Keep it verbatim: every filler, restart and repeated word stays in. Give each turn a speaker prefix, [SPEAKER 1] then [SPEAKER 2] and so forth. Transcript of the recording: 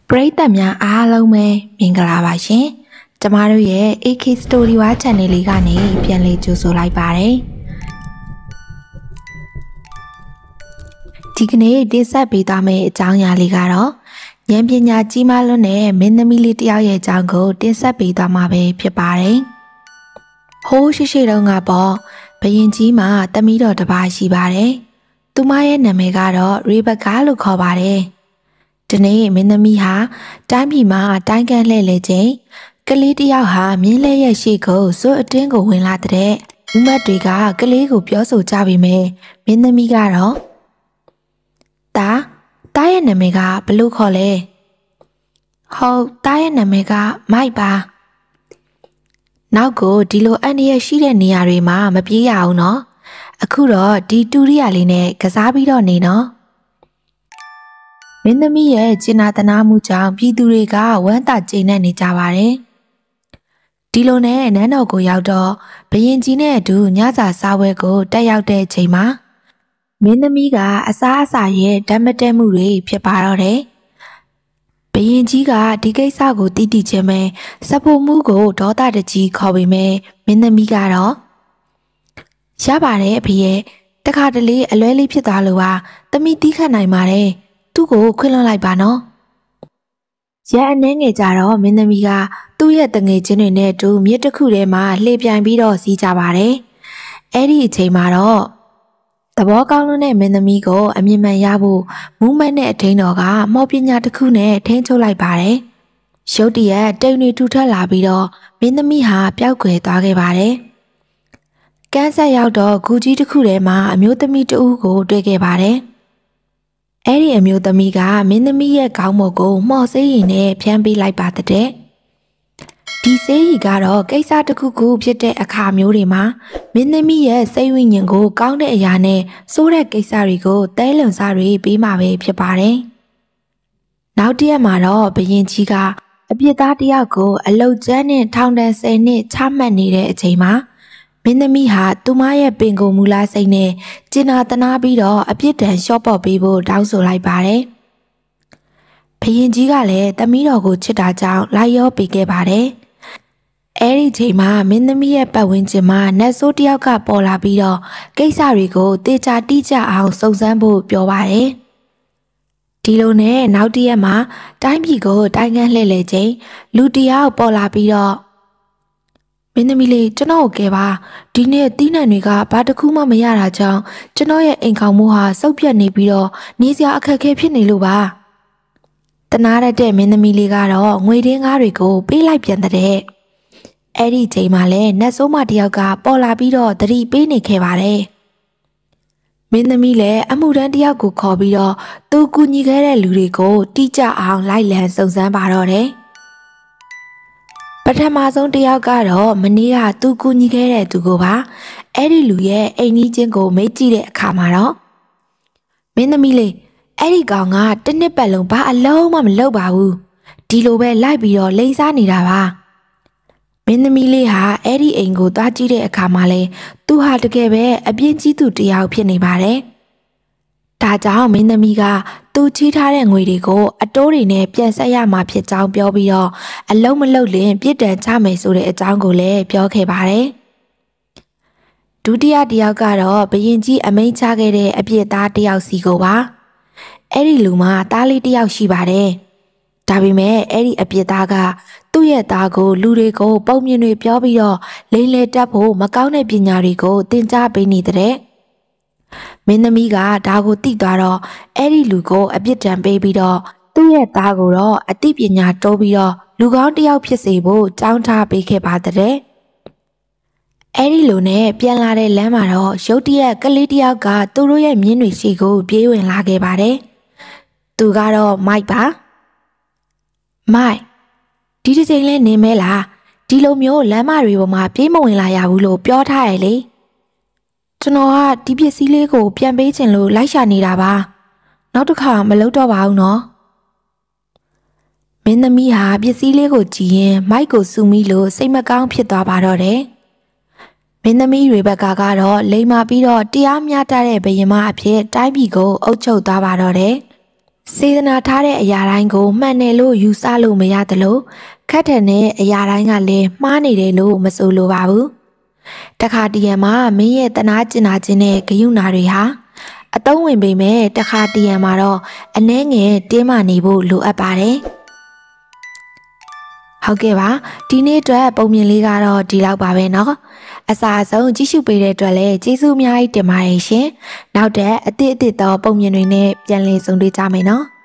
[SPEAKER 1] ပရိသတ်များအားလုံးပဲမင်္ဂလာပါရှင်။ကျမတို့ရဲ့ အေ ကေ Story War Channel လေးကနေပြန်လည်ကြိုဆိုလိုက်ပါတယ်။ဒီကနေ့တင်ဆက်ပေးသွားမယ့်အကြောင်းအရာလေးကတော့ဉာဏ်ပညာကြီးမားလွန်းတဲ့မင်းသမီးလေးတစ်ယောက်ရဲ့အကြောင်းကိုတင်ဆက်ပေးသွားမှာပဲဖြစ်ပါတယ်။ဟိုးရှိရှိတုန်းကပေါ့ဘယင်ကြီးမှာတမီးတော်တစ်ပါးရှိပါတယ်။သူမရဲ့နာမည်ကတော့ရေဘကာလို့ခေါ်ပါတယ်။ဒီနေ့မင်းသမီးဟာတိုင်းပြည်မှာတိုင်းကန်းလှည့်လေချင်းကလေးတယောက်ဟာမြင်းလဲရဲ့ရှေ့ကိုစွတ်အတင်းကိုဝင်လာတဲ့ဥမတ်တွေကကလေးကိုပြောဆိုကြပြီမယ်မင်းသမီးကတော့တာတားရဲ့နာမည်ကဘလို့ခေါ်လဲဟုတ်တားရဲ့နာမည်ကမိုက်ပါနောက်ကိုဒီလိုအန်ဒီရဲ့ရှိတဲ့နေရာတွေမှာမပြေးရအောင်နော်အခုတော့ဒီတူရီယာလေးနဲ့ကစားပြီးတော့နေနော်မင်းသမီးရဲ့ကျင်နာတနာမှုကြောင့်ပြည်သူတွေကဝမ်းသာကျေနပ်နေကြပါတယ်။ဒီလိုနဲ့နန်းတော်ကိုရောက်တော့ဘယင်ကြီးနဲ့အတူညစာစားပွဲကိုတက်ရောက်တဲ့ချိန်မှာမင်းသမီးကအစားအစာရဲ့ဓာတ်မတည့်မှုတွေဖြစ်ပါတော့တယ်။ဘယင်ကြီးကဒီကိစ္စကိုတိတိကျကျပဲစဖို့မှုကိုဒေါသတကြီးခေါ်ပေမဲ့မင်းသမီးကတော့ရပါတယ်အဖေရဲ့တခါတလေအလွဲလေးဖြစ်သွားလို့ပါသမီးတီးခတ်နိုင်ပါတယ်။သူ့ကိုခွင့်လွှတ်လိုက်ပါနော်။ရဲအနှဲငယ်ကြတော့မင်းသမီးကသူ့ရဲ့တငယ်ချင်းတွေနဲ့အတူမြစ်တစ်ခုထဲမှာလှည့်ပြိုင်ပြီးတော့စီးကြပါတယ်။အဲ့ဒီအချိန်မှာတော့သဘောကောင်းလွန်းတဲ့မင်းသမီးကိုအမြင်မှန်ရဖို့မူးမတ်နဲ့အထိန်တော်ကမော်ပညာတစ်ခုနဲ့ထိန်းချုပ်လိုက်ပါတယ်။ရုတ်တရက်တိမ်တွေထူထပ်လာပြီးတော့မင်းသမီးဟာပျောက်ကွယ်သွားခဲ့ပါတယ်။ကန်းဆက်ရောက်တော့ဂူကြီးတစ်ခုထဲမှာအမျိုးသမီးတဦးကိုတွေ့ခဲ့ပါတယ်။အဲ့ဒီအမျိုးသမီးကမင်းသမီးရဲ့ခေါင်းပေါ်ကိုမှော်ဆေးရည်နဲ့ဖြန်းပေးလိုက်ပါတဲ့ဒီဆေးရည်ကတော့ကိစ္စတစ်ခုခုဖြစ်တဲ့အခါမျိုးတွေမှာမင်းသမီးရဲ့စိတ်ဝိညာဉ်ကိုကောင်းတဲ့အရာနဲ့စိုးတဲ့ကိစ္စတွေကိုတဲလွန်စားတွေပေးမှာပဲဖြစ်ပါတယ်နောက်တစ်ရက်မှာတော့ဘယင်ကြီးကအပြစ်သားတစ်ယောက်ကိုအလုတ်ကျန်းနဲ့ထောင်ဒဏ်ဆယ်နှစ်ချမှတ်နေတဲ့အချိန်မှာမင်းသမီးဟာသူမရဲ့ပင်ကိုမူလာစိတ်နဲ့ကျင်နာတနာပြီးတော့အပြစ်ဒဏ်လျှော့ပေါ့ပေးဖို့တောင်းဆိုလိုက်ပါတယ်။ဘယင်ကြီးကလည်းသမီးတော်ကိုချစ်တာကြောင့်လိုက်ရောပေးခဲ့ပါတယ်။အဲဒီချိန်မှာမင်းသမီးရဲ့ပတ်ဝန်းကျင်မှာနတ်ဆိုးတယောက်ကပေါ်လာပြီးတော့ကိစ္စတွေကိုတေချာတိကျအောင်စုံစမ်းဖို့ပြောပါတယ်။ဒီလိုနဲ့နောက်တစ်ရက်မှာတိုင်းပြည်ကိုတိုင်းကန်းလှည့်လည်ချိန်လူတယောက်ပေါ်လာပြီးတော့မင်းသမီးလေးကျွန်တော်ကိုကဲပါဒီနေ့တီးနှံတွေကဘာတစ်ခုမှမရတာကြောင့်ကျွန်တော်ရဲ့အိမ်ခေါင်မှုဟာစုပ်ပြတ်နေပြီးတော့နေစရာအခက်အခဲဖြစ်နေလို့ပါတနာရတဲ့မင်းသမီးလေးကတော့ငွေတင်းကားတွေကိုပေးလိုက်ပြန်တဲ့အဲ့ဒီချိန်မှာလဲနတ်ဆိုးမတယောက်ကပေါ်လာပြီးတော့တတိပေးနေခဲ့ပါတယ်မင်းသမီးလည်းအမှုတန်းတယောက်ကိုခေါ်ပြီးတော့သူကူညီခဲ့တဲ့လူတွေကိုတိကျအောင်လိုက်လံစုံစမ်းပါတော့တယ်ပထမဆုံးတယောက်ကတော့မနေ့ကသူကူညီခဲ့တဲ့သူကိုပါအဲ့ဒီလူရဲ့အိမ်ကြီးချင်းကိုမေးကြည့်တဲ့အခါမှာတော့မင်းသမီးလေးအဲ့ဒီကောင်ကတစ်နှစ်ပတ်လုံးဘာအလုံးမှမလုပ်ပါဘူးဒီလိုပဲလိုက်ပြီးတော့လိန်စားနေတာပါမင်းသမီးလေးဟာအဲ့ဒီအိမ်ကိုသွားကြည့်တဲ့အခါမှာလဲသူဟာတကယ်ပဲအပြင်းကြီးသူတယောက်ဖြစ်နေပါတယ်ဒါကြောင့်မင်းသမီးကသူချီးထားတဲ့ငွေတွေကိုအတိုးတွေနဲ့ပြန်ဆက်ရမှာဖြစ်ကြောင်းပြောပြီးတော့အလုံးမလုံးလင်ပြစ်ဒဏ်ချမယ်ဆိုတဲ့အကြောင်းကိုလည်းပြောခဲ့ပါတယ်။ဒုတိယတစ်ယောက်ကတော့ဘယင်ကြီးအမိန့်ချခဲ့တဲ့အပြစ်သားတစ်ယောက်စီကိုပါ။အဲ့ဒီလူမှာသားလေးတစ်ယောက်ရှိပါတယ်။ဒါပေမဲ့အဲ့ဒီအပြစ်သားကသူ့ရဲ့သားကိုလူတွေကိုပုံမြင်တွေပြောပြီးတော့လိန်လေတက်ဖို့မကောင်းတဲ့ပညာတွေကိုသင်ကြားပေးနေတဲ့မင်းသမီးကဒါကိုသိသွားတော့အဲ့ဒီလူကိုအပြစ်ဒဏ်ပေးပြီးတော့သူ့ရဲ့သားကိုတော့အသိပညာတိုးပြီးတော့လူကောင်းတစ်ယောက်ဖြစ်စေဖို့ကြောင်းထားပေးခဲ့ပါတဲ့အဲ့ဒီလူနဲ့ပြန်လာတဲ့လမ်းမှာတော့ရုတ်တရက်ကလေးတစ်ယောက်ကသူတို့ရဲ့မြင်းတွေရှိကိုပြေးဝင်လာခဲ့ပါတယ်သူကတော့မိုက်ပါမိုက်ဒီတစ်ချိန်လဲနေမဲလားဒီလိုမျိုးလမ်းမတွေပေါ်မှာပြေးမဝင်လာရဘူးလို့ပြောထားရလေကျွန်တော်ကဒီပစ္စည်းလေးကိုပြန်ပေးချင်လို့လိုက်ရှာနေတာပါနောက်တစ်ခါမလုပ်တော့ပါဘူးနော်မင်းသမီးဟာပစ္စည်းလေးကိုကြည့်ရင်မိုက်ကိုစူမိလို့စိတ်မကောင်းဖြစ်သွားပါတော့တယ်မင်းသမီးတွေဘက်ကကတော့လိမ္မာပြီးတော့တရားမျှတတဲ့ဘယင်မအဖြစ်တိုင်းပြည်ကိုအုပ်ချုပ်သွားပါတော့တယ်စေတနာထားတဲ့အရာတိုင်းကိုမှန်တယ်လို့ယူဆလို့မရတယ်လို့ခက်ထန်တဲ့အရာတိုင်းကလည်းမှားနေတယ်လို့မဆိုလိုပါဘူးတခါတရံမှာမင်းရဲ့တနာကျင်နာခြင်းနဲ့ဂယုဏတွေဟာအတုံးဝင်ပေမဲ့တခါတရံမှာတော့အနှဲငယ်တင်းမာနေဖို့လိုအပ်ပါတယ်ဟုတ်ကဲ့ပါဒီနေ့အတွက်ပုံမြင်လေးကတော့ဒီလောက်ပါပဲเนาะအစားအဆုံးကြည့်ရှုပေးတဲ့အတွက်လည်းကျေးဇူးအများကြီးတင်ပါတယ်ရှင်နောက်တဲ့အသစ်အသစ်သောပုံမြင်တွေနဲ့ပြန်လည်ဆုံတွေ့ကြမယ်เนาะ